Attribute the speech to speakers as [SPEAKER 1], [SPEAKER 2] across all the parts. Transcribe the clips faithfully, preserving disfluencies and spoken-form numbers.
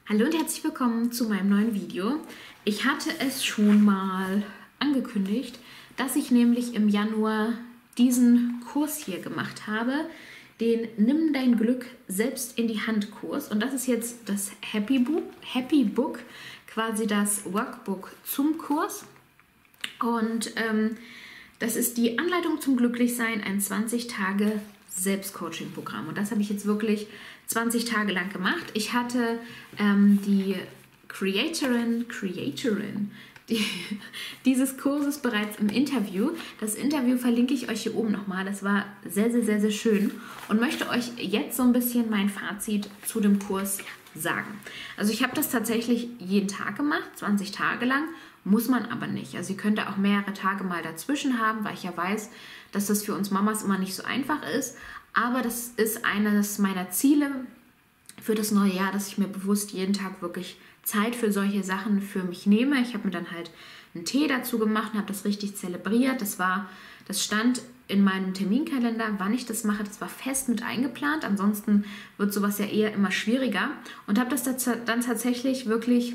[SPEAKER 1] Hallo und herzlich willkommen zu meinem neuen Video. Ich hatte es schon mal angekündigt, dass ich nämlich im Januar diesen Kurs hier gemacht habe, den Nimm dein Glück selbst in die Hand Kurs. Und das ist jetzt das Happy Book, Happy Book, quasi das Workbook zum Kurs. Und ähm, das ist die Anleitung zum Glücklichsein, ein zwanzig Tage Selbstcoaching-Programm. Und das habe ich jetzt wirklich zwanzig Tage lang gemacht. Ich hatte ähm, die Creatorin, Creatorin die, dieses Kurses bereits im Interview. Das Interview verlinke ich euch hier oben nochmal. Das war sehr, sehr, sehr, sehr schön und möchte euch jetzt so ein bisschen mein Fazit zu dem Kurs sagen. Also ich habe das tatsächlich jeden Tag gemacht, zwanzig Tage lang, muss man aber nicht. Also ihr könnt da auch mehrere Tage mal dazwischen haben, weil ich ja weiß, dass das für uns Mamas immer nicht so einfach ist. Aber das ist eines meiner Ziele für das neue Jahr, dass ich mir bewusst jeden Tag wirklich Zeit für solche Sachen für mich nehme. Ich habe mir dann halt einen Tee dazu gemacht und habe das richtig zelebriert. Das war, das stand in meinem Terminkalender, wann ich das mache. Das war fest mit eingeplant. Ansonsten wird sowas ja eher immer schwieriger. Und habe das dann tatsächlich wirklich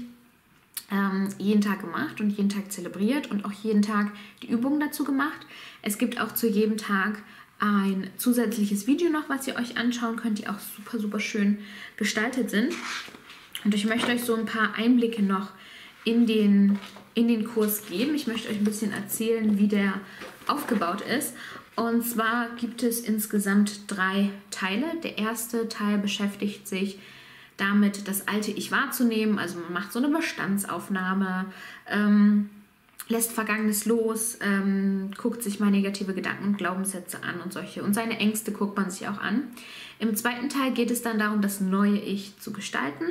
[SPEAKER 1] ähm, jeden Tag gemacht und jeden Tag zelebriert und auch jeden Tag die Übungen dazu gemacht. Es gibt auch zu jedem Tag ein zusätzliches Video noch, was ihr euch anschauen könnt, die auch super, super schön gestaltet sind. Und ich möchte euch so ein paar Einblicke noch in den, in den Kurs geben. Ich möchte euch ein bisschen erzählen, wie der aufgebaut ist. Und zwar gibt es insgesamt drei Teile. Der erste Teil beschäftigt sich damit, das alte Ich wahrzunehmen. Also man macht so eine Bestandsaufnahme, ähm, lässt Vergangenes los, ähm, guckt sich mal negative Gedanken und Glaubenssätze an und solche. Und seine Ängste guckt man sich auch an. Im zweiten Teil geht es dann darum, das neue Ich zu gestalten.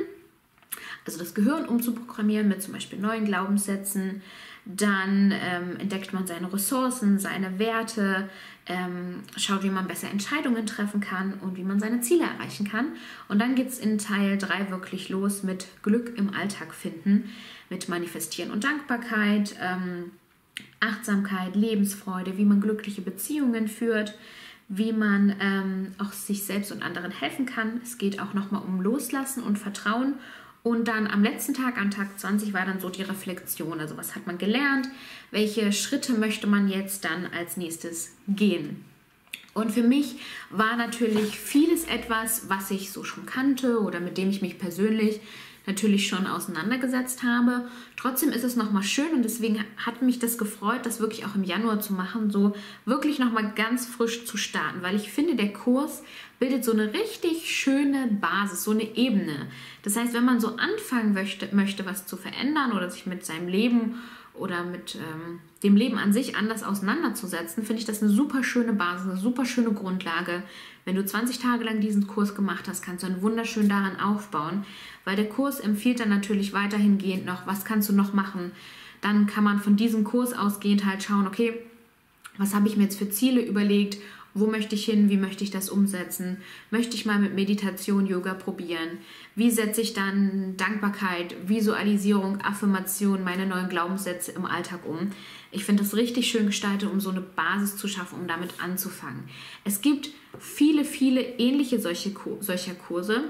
[SPEAKER 1] Also das Gehirn umzuprogrammieren mit zum Beispiel neuen Glaubenssätzen. Dann ähm, entdeckt man seine Ressourcen, seine Werte, ähm, schaut, wie man besser Entscheidungen treffen kann und wie man seine Ziele erreichen kann. Und dann geht es in Teil drei wirklich los mit Glück im Alltag finden, mit Manifestieren und Dankbarkeit, ähm, Achtsamkeit, Lebensfreude, wie man glückliche Beziehungen führt, wie man ähm, auch sich selbst und anderen helfen kann. Es geht auch nochmal um Loslassen und Vertrauen. Und dann am letzten Tag, am Tag zwanzig, war dann so die Reflexion. Also was hat man gelernt? Welche Schritte möchte man jetzt dann als nächstes gehen? Und für mich war natürlich vieles etwas, was ich so schon kannte oder mit dem ich mich persönlich natürlich schon auseinandergesetzt habe. Trotzdem ist es nochmal schön und deswegen hat mich das gefreut, das wirklich auch im Januar zu machen, so wirklich nochmal ganz frisch zu starten, weil ich finde, der Kurs bildet so eine richtig schöne Basis, so eine Ebene. Das heißt, wenn man so anfangen möchte, möchte was zu verändern oder sich mit seinem Leben oder mit ähm, dem Leben an sich anders auseinanderzusetzen, finde ich das eine super schöne Basis, eine super schöne Grundlage. Wenn du zwanzig Tage lang diesen Kurs gemacht hast, kannst du dann wunderschön daran aufbauen, weil der Kurs empfiehlt dann natürlich weiterhin gehend noch, was kannst du noch machen. Dann kann man von diesem Kurs ausgehend halt schauen, okay, was habe ich mir jetzt für Ziele überlegt, wo möchte ich hin, wie möchte ich das umsetzen, möchte ich mal mit Meditation, Yoga probieren, wie setze ich dann Dankbarkeit, Visualisierung, Affirmation, meine neuen Glaubenssätze im Alltag um. Ich finde das richtig schön gestaltet, um so eine Basis zu schaffen, um damit anzufangen. Es gibt viele, viele ähnliche solche, solcher Kurse,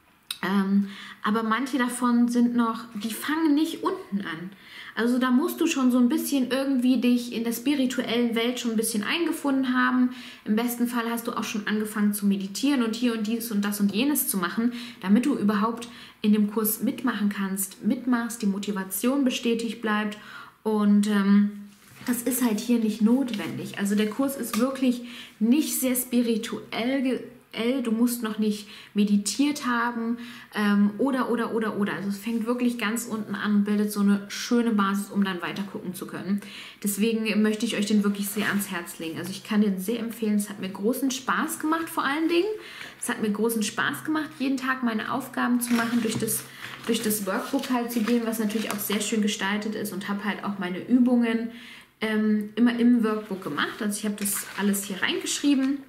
[SPEAKER 1] ähm, aber manche davon sind noch, die fangen nicht unten an. Also da musst du schon so ein bisschen irgendwie dich in der spirituellen Welt schon ein bisschen eingefunden haben. Im besten Fall hast du auch schon angefangen zu meditieren und hier und dies und das und jenes zu machen, damit du überhaupt in dem Kurs mitmachen kannst, mitmachst, die Motivation bestätigt bleibt und ähm, das ist halt hier nicht notwendig. Also der Kurs ist wirklich nicht sehr spirituell du musst noch nicht meditiert haben ähm, oder, oder, oder, oder. Also es fängt wirklich ganz unten an und bildet so eine schöne Basis, um dann weiter gucken zu können. Deswegen möchte ich euch den wirklich sehr ans Herz legen. Also ich kann den sehr empfehlen. Es hat mir großen Spaß gemacht vor allen Dingen. Es hat mir großen Spaß gemacht, jeden Tag meine Aufgaben zu machen, durch das, durch das Workbook halt zu gehen, was natürlich auch sehr schön gestaltet ist und habe halt auch meine Übungen ähm, immer im Workbook gemacht. Also ich habe das alles hier reingeschrieben.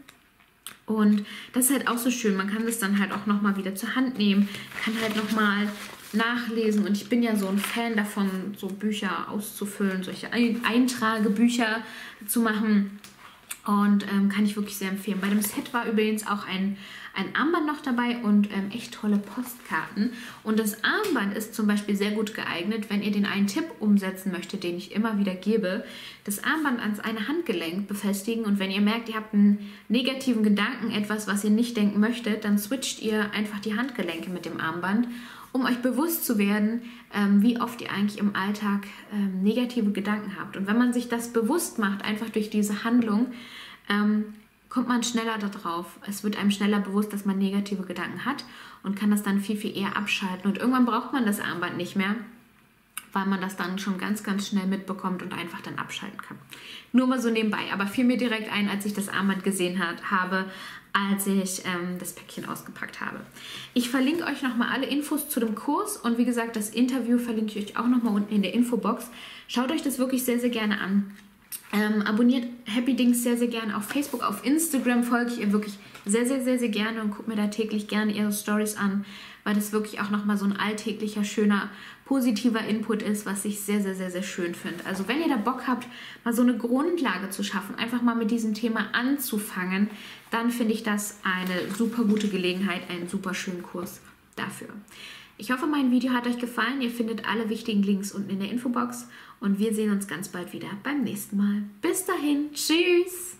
[SPEAKER 1] Und das ist halt auch so schön, man kann das dann halt auch nochmal wieder zur Hand nehmen, kann halt nochmal nachlesen und ich bin ja so ein Fan davon, so Bücher auszufüllen, solche Eintragebücher zu machen und ähm, kann ich wirklich sehr empfehlen. Bei dem Set war übrigens auch ein, ein Armband noch dabei und ähm, echt tolle Postkarten. Und das Armband ist zum Beispiel sehr gut geeignet, wenn ihr den einen Tipp umsetzen möchtet, den ich immer wieder gebe. Das Armband ans eine Handgelenk befestigen und wenn ihr merkt, ihr habt einen negativen Gedanken, etwas, was ihr nicht denken möchtet, dann switcht ihr einfach die Handgelenke mit dem Armband, um euch bewusst zu werden, ähm, wie oft ihr eigentlich im Alltag ähm, negative Gedanken habt. Und wenn man sich das bewusst macht, einfach durch diese Handlung, ähm, kommt man schneller darauf. Es wird einem schneller bewusst, dass man negative Gedanken hat und kann das dann viel, viel eher abschalten. Und irgendwann braucht man das Armband nicht mehr, weil man das dann schon ganz, ganz schnell mitbekommt und einfach dann abschalten kann. Nur mal so nebenbei, aber fiel mir direkt ein, als ich das Armband gesehen hat, habe, als ich ähm, das Päckchen ausgepackt habe. Ich verlinke euch nochmal alle Infos zu dem Kurs und wie gesagt, das Interview verlinke ich euch auch nochmal unten in der Infobox. Schaut euch das wirklich sehr, sehr gerne an. Ähm, abonniert Happy Dings sehr, sehr gerne auf Facebook, auf Instagram folge ich ihr wirklich sehr, sehr, sehr, sehr gerne und guckt mir da täglich gerne ihre Stories an, weil das wirklich auch nochmal so ein alltäglicher, schöner, positiver Input ist, was ich sehr, sehr, sehr, sehr schön finde. Also wenn ihr da Bock habt, mal so eine Grundlage zu schaffen, einfach mal mit diesem Thema anzufangen, dann finde ich das eine super gute Gelegenheit, einen super schönen Kurs dafür. Ich hoffe, mein Video hat euch gefallen. Ihr findet alle wichtigen Links unten in der Infobox und wir sehen uns ganz bald wieder beim nächsten Mal. Bis dahin, tschüss!